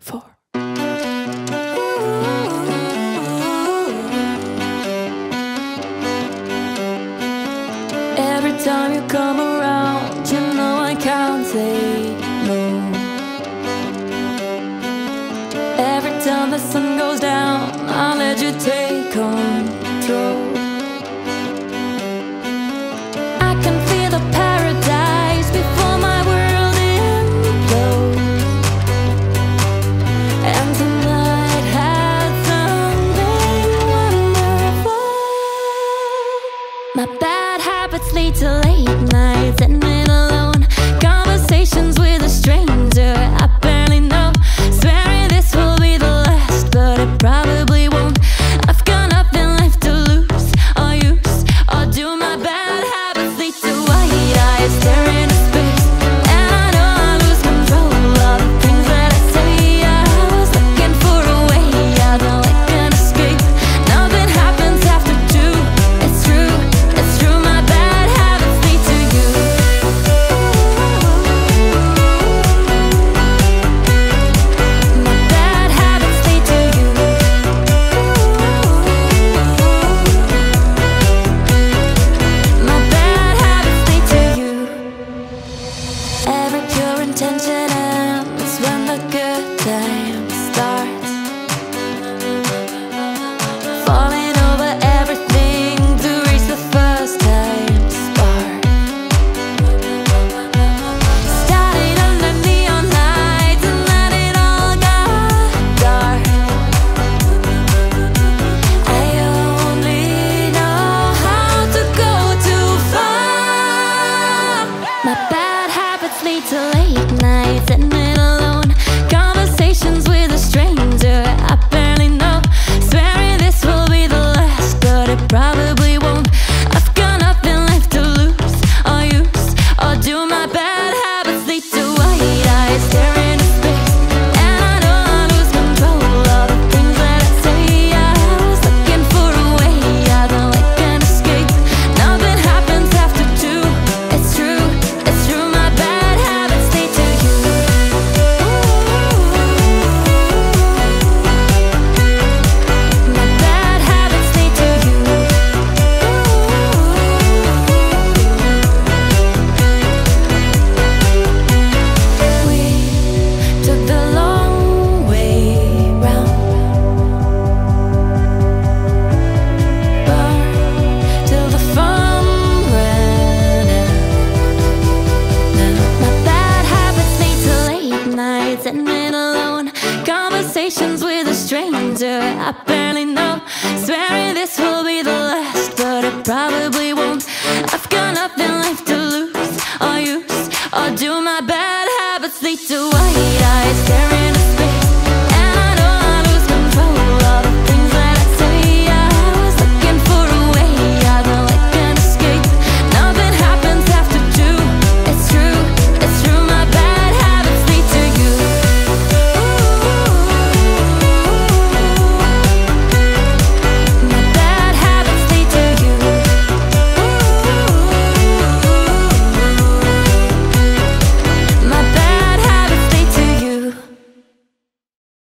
4. Every time you come around, you know I can't say no. Every time the sun goes down, I'll let you take control. I can feel the paradise before my world implodes. And tonight had something wonderful. My bad habits lead to late nights and men alone, conversations with a stranger I barely know, swearing this will be the last, but it probably won't. I've got nothing left to lose or use or do. My bad habits lead to white eyes staring into space, and I know I lose control of the things that I say. I was looking for a way out, now I can't escape. Nothing happens after 2. It's true, it's true. My bad habits lead to you. My bad habits lead to you. My bad habits lead to you. Every pure intention ends when the good times start. Falling over everything to reach the first time spark. Starting under neon lights and then it all got dark. I only know how to go too far. My bad habits lead to late nights and men alone, conversations with a stranger I barely know, swearing this will be the last, but it probably won't. I've got nothing left to lose or use or do. My bad habits lead to white eyes staring into space, and I know I lose control of the things that I say. I was looking for a way out, now I can't escape. Nothing happens after 2. It's true, it's true. My bad habits lead to you. My bad habits lead to you. We took the long way round, burned till the fun ran out. Now my bad habits lead to late nights and men alone, conversations with a stranger I barely know, swearing this will be the last, but it probably won't. I've got nothing left to lose or use or do. My bad habits lead to